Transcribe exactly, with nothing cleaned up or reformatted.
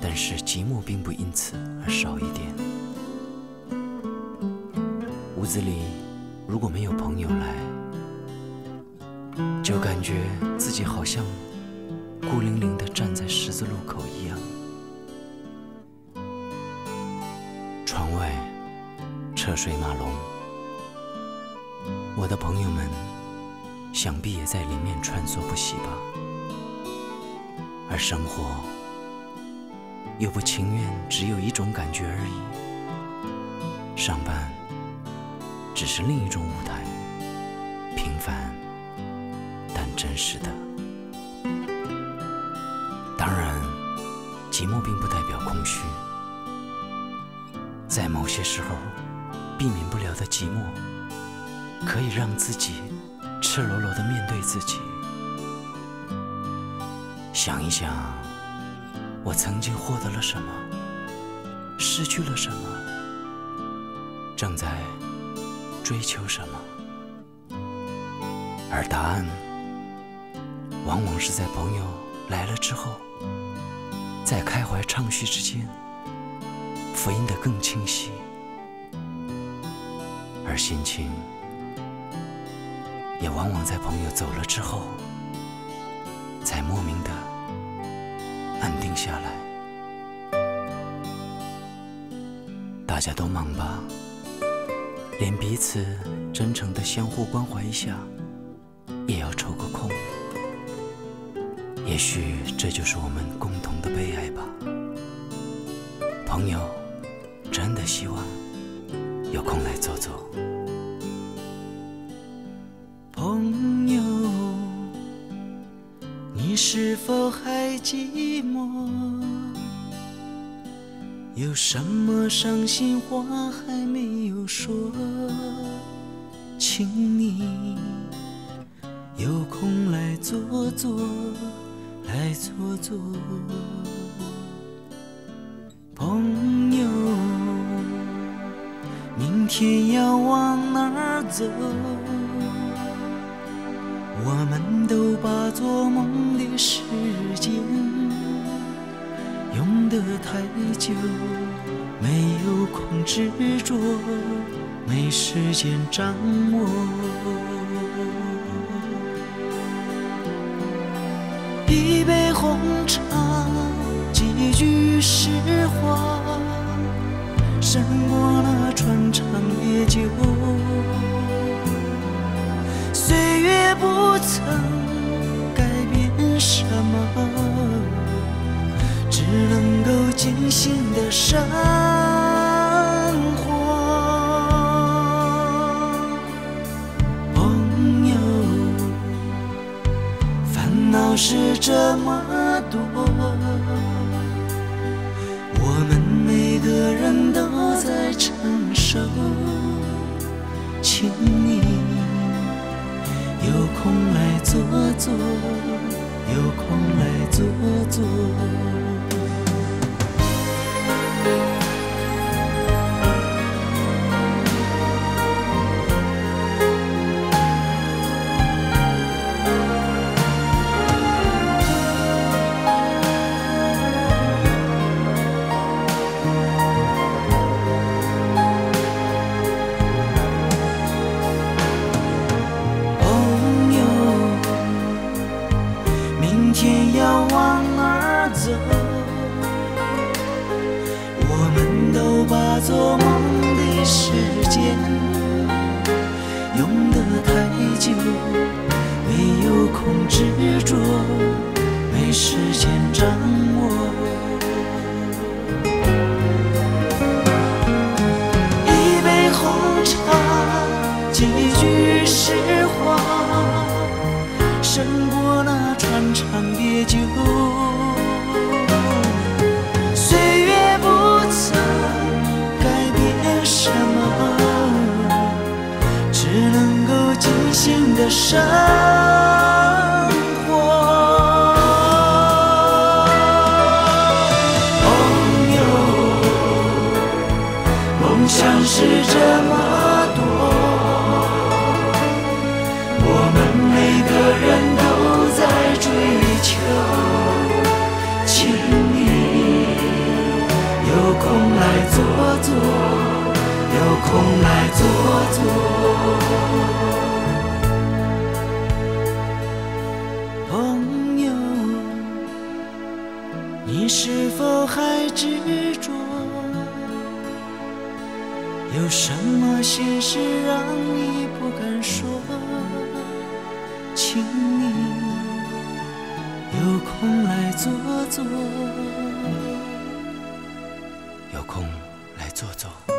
但是寂寞并不因此而少一点。屋子里如果没有朋友来，就感觉自己好像孤零零地站在十字路口一样。窗外车水马龙，我的朋友们想必也在里面穿梭不息吧。而生活又不情愿只有一种感觉而已，上班只是另一种舞台，平凡但真实的。当然，寂寞并不代表空虚，在某些时候避免不了的寂寞，可以让自己赤裸裸地面对自己。想一想，我曾经获得了什么，失去了什么，正在追求什么，而答案往往是在朋友来了之后，在开怀畅叙之间复印得更清晰，而心情也往往在朋友走了之后才莫名的安定下来。大家都忙吧，连彼此真诚的相互关怀一下也要抽个空。也许这就是我们共同的悲哀吧。朋友，真的希望有空来坐坐。 朋友，你是否还寂寞？有什么伤心话还没有说？请你有空来坐坐，来坐坐。朋友，明天要往哪儿走？我们都把做梦的时间用得太久，没有空执着，没时间掌握。一杯红茶，几句实话，胜过那穿肠烈酒。岁月不曾改变什么，只能够尽情的生活。朋友，烦恼是这么多，我们每个人都在承受，请你有空来坐坐，有空来坐坐。明天要往哪儿走？我们都把做梦的时间用得太久，没有空执着，没时间掌握。一杯红茶，几句实话，胜过那穿肠烈酒。岁月不曾改变什么，只能够尽情的生活。朋友，梦想是这么多，我们每个人都在追求，请你坐坐，有空来坐坐。朋友，你是否还执着？有什么心事让你不敢说？请你有空来坐坐， 有空来坐坐。